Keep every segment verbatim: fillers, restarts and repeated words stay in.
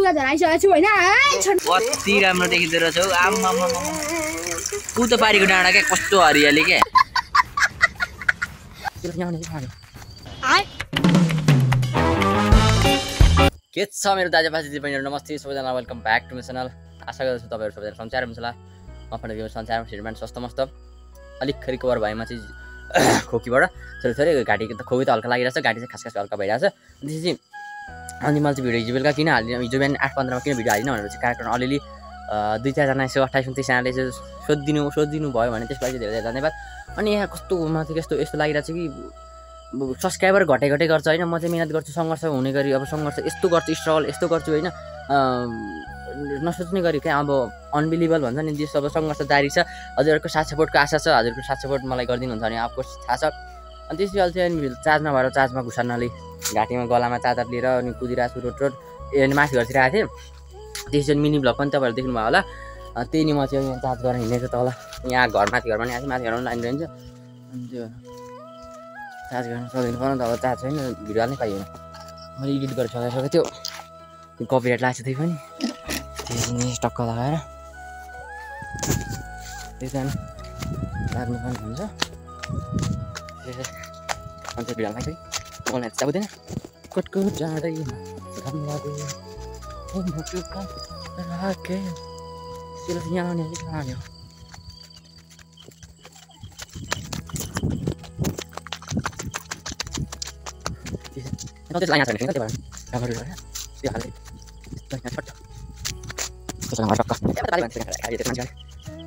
लुगा धराइसकेको छु हैन कति राम्रो देखिँदो रहेछ हौ आम्मा उ त पारीको डाँडा के कस्तो हरियाली के के छ मेरो दाजुभाइ दिदीबहिनीहरु नमस्ते सबैजना welcome back to my channel आशा गर्छु तपाईहरु सबैजना सन्चै हुनुहुन्छ होला म पनि यो सन्चै श्रीमान स्वस्थ मस्त अलिक रिकभर भएमा चाहिँ खोकीबाट थोरै थोरै घाटी त खोकी त हल्का लागिरहेछ घाटी चाहिँ खास खास हल्का भइरहेछ त्यसपछि अनि मैले चाहिँ भिडियो हिजो बेलुका किन हालिदिनु हिजो बिहान आठ पन्ध्रमा किन भिडियो हालिदिनु भनेपछि कारण अलिअलि दुई चारजना यसो अट्ठाइस उन्तिसजनाले चाहिँ सोधिदिनु सोधिदिनु भयो भने त्यसको लागि धेरै धेरै धन्यवाद अनि यहाँ कस्तो माथि यस्तो यस्तो लागिरहेछ कि सब्सक्राइबर घटे घटे गर्छ होइन म चाहिँ मिहिनेत गर्छु सङ्घर्ष हुने गरी अब सङ्घर्ष यस्तो गर्छु स्ट्रगल यस्तो गर्छु होइन नसोच्ने गरी क्या अब अनबिलिभेबल भन्छ नि जस अब सङ्घर्ष जारी छ हजुरहरूको साथ सपोर्टको आशा छ हजुरको साथ सपोर्ट मलाई गरिदिनुहुन्छ भने अफकोर्स थाहा छ अनि त्यसपछि अहिले चाहिँ चार्जमा भएर चार्जमा घुसार्नाले घाँटीमा गलामा चार्जर लिएर अनि कुदिरहेको छु रोड रोड ए माथि घरतिर आएको थिएँ त्यसपछि मिनी भ्लग पनि तपाईँहरूले देख्नुभयो होला त्यही नि म चाहिँ यहाँ चार्ज गरेर हिँडेको तल यहाँ घर माथि घरमा नि आएको माथि घरमा लाइन रहन्छ अनि त्यो चार्ज गर्न सक्दैन पर्ने त अब चार्ज छैन भिडियो हाल्नै पाइएन मैले एडिट गरेर सकाइसकेको थियो त्यो कपिराइट लाग्छ त्यही पनि त्यसरी टक्क लगाएर त्यही त लाग्नु पनि हुन्छ अन्त भिडियो हाल्नु चाहिँ मलाई चाहुँदैन कटको जाँदै घाम लाग्यो राखे त्यसले यहाँ आउने अलिक लाग्यो त्यो लाइन छैन त्यही भएर राम्रो भयो त्यो हाल्दै त्यहाँ छट्ट त्यसको घर टक्क ताली भन्छ खाली त्यो मान्छे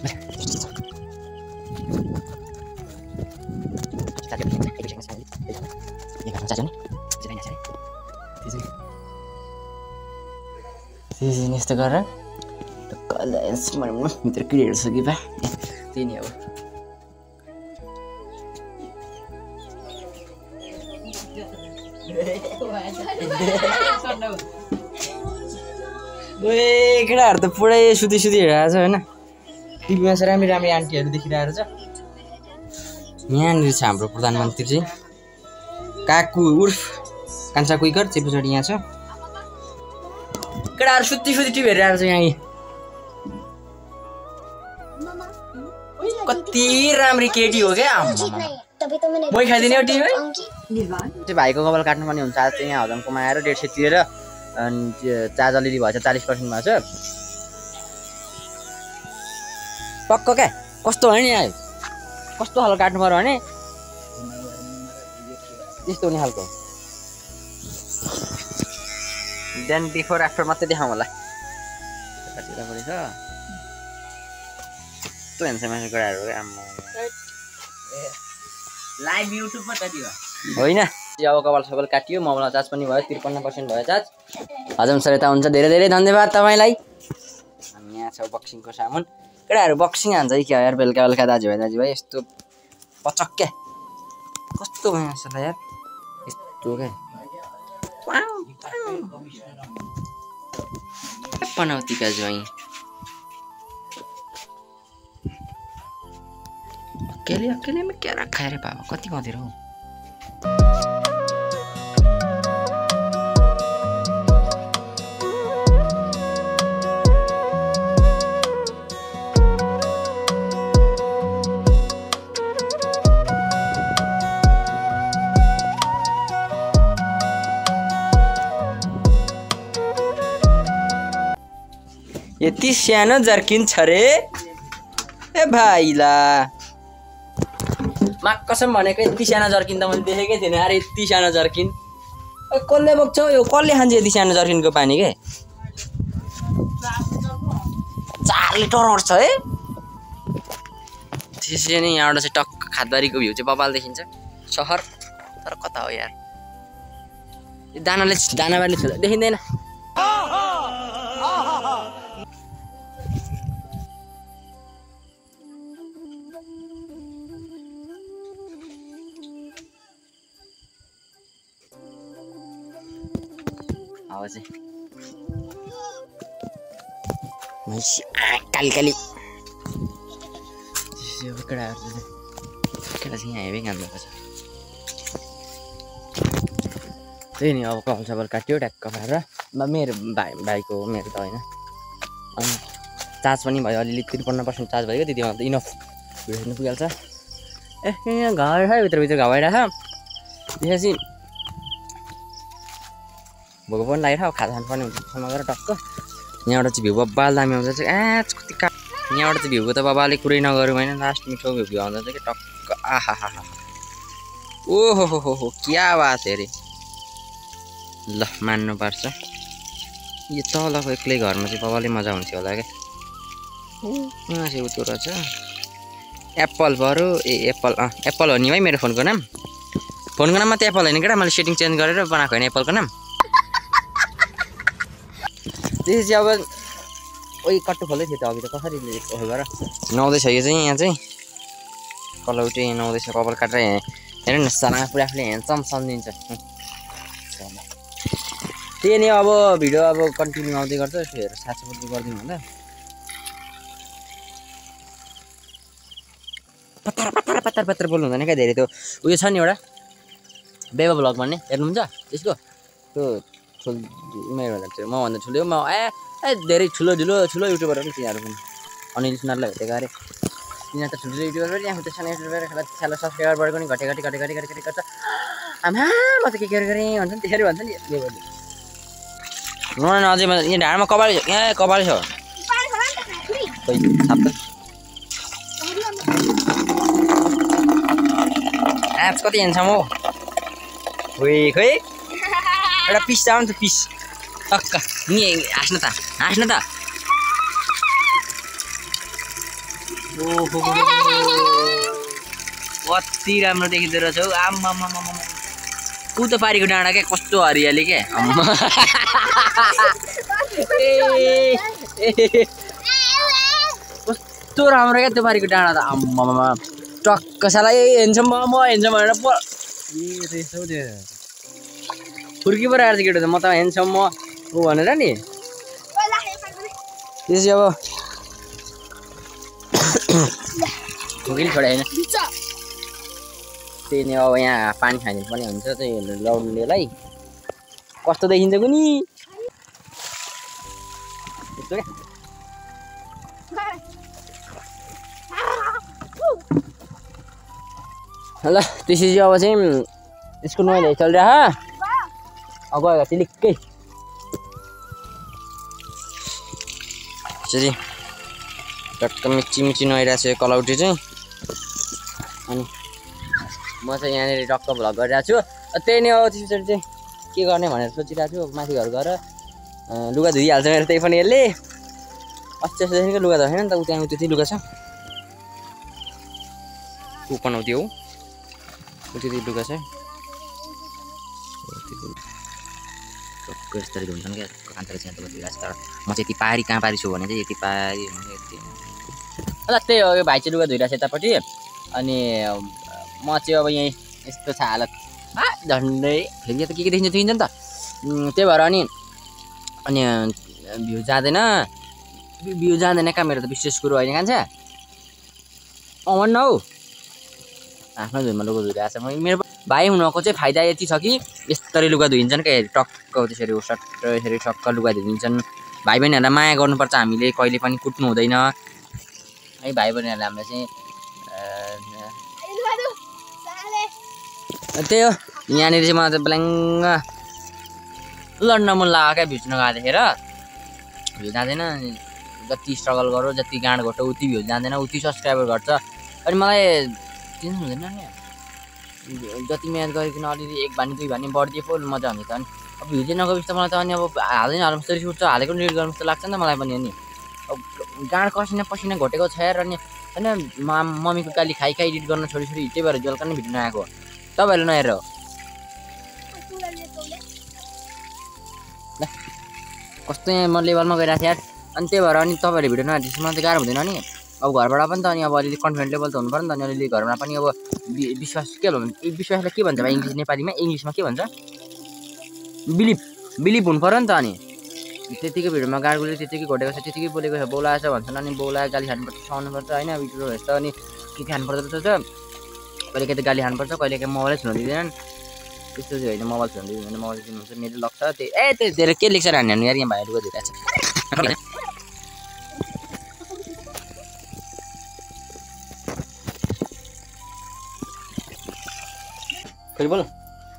यस्तो गरेर भित्र क्रिएट छ कि बा त्यही नि अब ए केटाहरू त पुरै सुती सुती हेरेको छ होइन टिभीमा चाहिँ राम्रो राम्रो आन्टीहरू देखिरहेको छ यहाँनिर छ हाम्रो प्रधानमन्त्री चाहिँ काकु उर्फ कान्छा कुइकर चेपछाडि यहाँ छ केटाहरू सुती सुती टिभी हेरिरहेको छ यहाँ कति राम्रो केटी हो क्या मै खाइदिने हो टिभी त्यो भाइको कपाल काट्नु पर्ने हुन्छ आज चाहिँ यहाँ हजाम कमाएर डेढ सय तिरेर अनि चार्ज अलिअलि भएछ चालिस पर्सेन्ट भएको छ पक्क क्या कस्तो हो नि यहाँ कस्तो खालको काट्नु पर्यो भने त्यस्तो हुने खालको देन बिफोर आफ्टर मात्रै देखाउँ होला कतिवटा छ कस्तो हेर्छ मान्छे गराहरू लाइभ युट्युबमा कति हो होइन अब कपाल सपाल काटियो मोबाइलमा चार्ज पनि भयो त्रिपन्न पर्सेन्ट भयो चार्ज हजम सर यता हुन्छ धेरै धेरै धन्यवाद तपाईँलाई अनि यहाँ छ बक्सिङको सामान केटाहरू बक्सिङ हान्छ कि क्या यार बेलुका बेलुका दाजुभाइ दाजुभाइ यस्तो पचक क्या कस्तो भयो यसलाई यार यस्तो क्या पनौतीका ज्वाइँ अकेले अकेले में क्या रखा है रे बाबा कति मदिर हो यति सानो जर्किन छ रे ए भाइला मा कसम भनेको यति सानो जर्किन त मैले देखेकै थिएन यार यति सानो जर्किन कसले बोक्छ यो कसले खान्छ यति सानो जर्किनको पानी के चार लिटर अट्छ है त्यसै नै यहाँबाट चाहिँ टक्क खादबारीको भ्यू चाहिँ बबाल देखिन्छ सहर तर कता हो यार यो दानाले दानाबारीले छुँदा देखिँदैन आवाज काली काली केटाहरू केटा चाहिँ यहाँ हेभी काम गर्छ त्यही नि अब कपाल सपाल काट्यो ट्याक्क पारेर मेरो भाइ भाइको मेरो त होइन। अनि चार्ज पनि भयो अलिअलि त्रिपन्न पर्सेन्ट चार्ज भयो त्यतिमा त इनफ भिडियो हेर्नु पुगिहाल्छ। ए यहाँ घर छ भित्रभित्र घाउ आइरहेको छ त्यसपछि भोको पनि लागिरहेको खाजा खानुपर्ने हुन्छ त्यसमा गएर टक्क यहाँबाट चाहिँ भ्यू बब्बाल दामी आउँछ चाहिँ एच कति का यहाँबाट चाहिँ भ्यूको त बाबाले कुरै नगरौँ होइन लास्ट मिठो भ्यू आउँछ चाहिँ कि टक्क आहा हा हा ओहो हो हो हो क्या बात अरे ल मान्नुपर्छ यो तलको एक्लै घरमा चाहिँ बाबाले मजा हुन्थ्यो होला क्या यहाँ चाहिँ उत्यो रहेछ एप्पल बरु ए एप्पल अँ एप्पल हो नि भाइ मेरो फोनको नाम फोनको नाममा त एप्पल होइन केटा मैले सेटिङ चेन्ज गरेर बनाएको होइन एप्पलको नाम त्यसपछि अब ओइ कट्टु खोल्दै थियो त अघि त कसरी उयो गर नुहाउँदैछ यो चाहिँ यहाँ चाहिँ कलौटे नुहाउँदैछ कपाल काटेर हेर न साना पुरा आफूले ह्यान्डसम सम्झिन्छ त्यही नै अब भिडियो अब कन्टिन्यू आउँदै गर्छ यसो हेरेर साथसाथ गरिदिनु भन्दा पत्तर पत्तर पत्तर पत्तर बोल्नु हुँदैन क्या धेरै त्यो उयो छ नि एउटा बेबा भ्लग भन्ने हेर्नुहुन्छ त्यसको त्यो ठुल मेरो भन्दा म भन्दा ठुलो म ए ए धेरै ठुलो ठुलो ठुलो युट्युबरहरू पनि तिनीहरू पनि अनिल सुनारलाई भेटेको अरे तिनीहरू त ठुल्ठुलो युट्युबर पनि आफ्नो त्यो सानो युट्युबर सानो सब्सक्राइबर बढेको नि घटे घटे घटे घटे घटे घटे गर्छ आमा म त के के गरेँ भन्छ नि त्यसरी भन्छ नि नुहाउन न अझै यहाँ ढाडमा कपाल यहाँ कपाल छ खोइ छाप त एप्स कति हेर्छौँ हौ खोइ खोइ एउटा पिस आउनु त पिस टक्क नि हाँस्न त हाँस्न त ओहो कति राम्रो देखिँदो रहेछ हौ आम्मा ऊ त पारीको डाँडा क्या कस्तो हरियाली क्या अम्मा कस्तो राम्रो क्या त्यो पारीको डाँडा त आम्मामा टक्क साला ए हेर्छ म म हेर्छ भनेर प ए रहेछ हौ त्यो फुर्की पो आएर केटो त म त हेर्छ म ऊ भनेर नि त्यसपछि अब खुकिली छोडा होइन त्यही नै अब यहाँ पानी खाइदिनु पनि हुन्छ चाहिँ लौडीलाई कस्तो देखिन्छ कुनि यस्तो क्या ल त्यसपछि अब चाहिँ स्कुल नुहाइले चलिरह अब गयो चिलिक्कै त्यसरी टक्क मिची मिची नुहाइरहेको छु कलौटी चाहिँ अनि म चाहिँ यहाँनिर टक्क भ्लग गरिरहेको छु त्यही नै हो त्यसपछि चाहिँ के गर्ने भनेर सोचिरहेको छु माथि घर गएर लुगा धुइहाल्छ मेरो त्यही पनि यसले अस्ति अस्तिदेखिको लुगा धोएन नि त उ त्यहाँ त्यति लुगा छ ऊ बनाउँथ्यो हौ उ त्यति लुगा छ टक्क यस्तरी हुन्छन् क्या कान्ताले चाहिँ बसिरहेको छ तर म चाहिँ यति पारी कहाँ पारी छु भने चाहिँ यति पारी यति ल त्यही हो यो भाइ चाहिँ लुगा धोइरहेको छ यतापट्टि अनि म चाहिँ अब यहीँ यस्तो छ हालत आ झन्डै फेरि त के के देखिन्छ देखिन्छ नि त त्यही भएर अनि अनि भ्यू जाँदैन भ्यू जाँदैन कहाँ मेरो त विशेष कुरो होइन कान्छ अमन हौ आफ्नो धुनमा लुगा धोइरहेको छ मेरो भाइ हुनको चाहिँ फाइदा यति छ कि यस्तरी लुगा धोइन्छन् क्या टक्क त्यसरी सट्ट यसरी टक्क लुगा धोइदिन्छन् भाइ बहिनीहरूलाई माया गर्नुपर्छ हामीले कहिले पनि कुट्नु हुँदैन है भाइ बहिनीहरूलाई हामीले चाहिँ त्यही हो यहाँनिर चाहिँ मलाई त ब्ल्याङ्ग लड्न मन लाग्यो क्या भ्यू नगएको देखेर भ्यू जाँदैन जति स्ट्रगल गरौँ जति गाँड घोटो उति भ्यू जाँदैन उति सब्सक्राइबर घट्छ अनि मलाई टेन्सन हुँदैन नि जति मिहिनेत गरिकन अलिअलि एक भानी दुई भानी बढिदिए पो मजा हुन्छ त अनि अब भ्यू चाहिँ नगएपछि त मलाई त अनि अब हाल्दै हाल्नु जस्तो रिस उठ्छ हालेको डिलिट गर्नु जस्तो लाग्छ नि त मलाई पनि अनि अब गाँड कसिना पसिना घटेको छ यार अनि होइन मा मम्मीको गाली खाइ खाइ एडिट गर्न छोडी छोडी त्यही भएर जल्का नै भिडियो नआएको तपाईँहरूले नहेरेर हो ल कस्तो यहाँ म लेभलमा गइरहेको थिएँ यार अनि त्यही भएर अनि तपाईँहरूले भिडियो नहेरेपछि मलाई त गाह्रो हुँदैन नि अब घरबाट पनि त अनि अब अलिअलि कन्फिडेन्ट लेभल त हुनु पऱ्यो नि त अनि अलिअलि घरमा पनि अब विश्वास के भन्नु विश्वासलाई के भन्छ भाइ इङ्ग्लिस नेपालीमा इङ्ग्लिसमा के भन्छ बिलिभ बिलिभ हुनु पऱ्यो नि त अनि त्यतिकै भिडियोमा गाडीले त्यतिकै घटेको छ त्यतिकै बोलेको छ बोलाएछ भन्छन् अनि बोलायो गाली खानुपर्छ सुहाउनुपर्छ होइन भिडियो हेर्छ अनि के के खानुपर्छ रहेछ कहिले काहीँ त गाली खानुपर्छ कहिले काहीँ मोबाइलै छुन दिँदैनन् त्यस्तो चाहिँ होइन मोबाइल छोड्नु दिनु भने मोबाइल दिनुहुन्छ मेरो लक छ त्यो ए त्यो धेरै के लेख्छ हान्नु यार यहाँ भाइहरू गरिरहेको छ फेरि बोल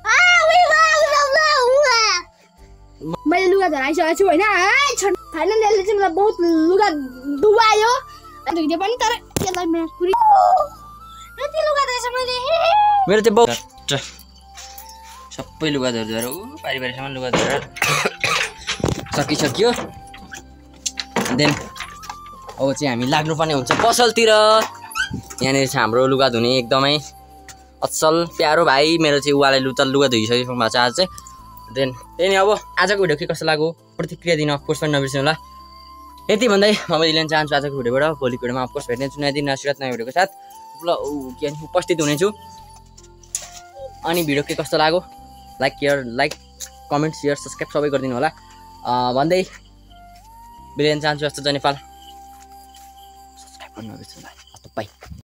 मैले लुगा धराइसकेको छु होइन फाइनल यसले चाहिँ मलाई बहुत लुगा डुबायो धुइदियो पनि तर यसलाई मेरो यति लुगा धोएछ मैले मेरो चाहिँ बहुत सबै लुगा धोएर धोएर ऊ पारि पारिसम्म लुगा धोएर सकिसक्यो देन अब चाहिँ हामी लाग्नुपर्ने हुन्छ पसलतिर यहाँनिर चाहिँ हाम्रो लुगा धुने एकदमै असल प्यारो भाइ मेरो चाहिँ उहाँलाई लुता लुगा धोइसकेको भएको छ आज चाहिँ देन त्यही नै अब आजको भिडियो के कस्तो लाग्यो प्रतिक्रिया दिन अफकोर्स पनि नबिर्सिनु होला यति भन्दै म पनि लिन चाहन्छु आजको भिडियोबाट भोलिको भिडियोमा अफकोर्स भेट्ने छु नयाँ दिन नयाँ नयाँ भिडियोको साथ ल के उपस्थित हुनेछु अनि भिडियो के कस्तो लाग्यो like care like comment share subscribe सबै गरिदिनु होला भन्दै बिलियन चाहन्छु जस्तो जय नेपाल सब्सक्राइब गर्नु नबिर्सिनु होला बाई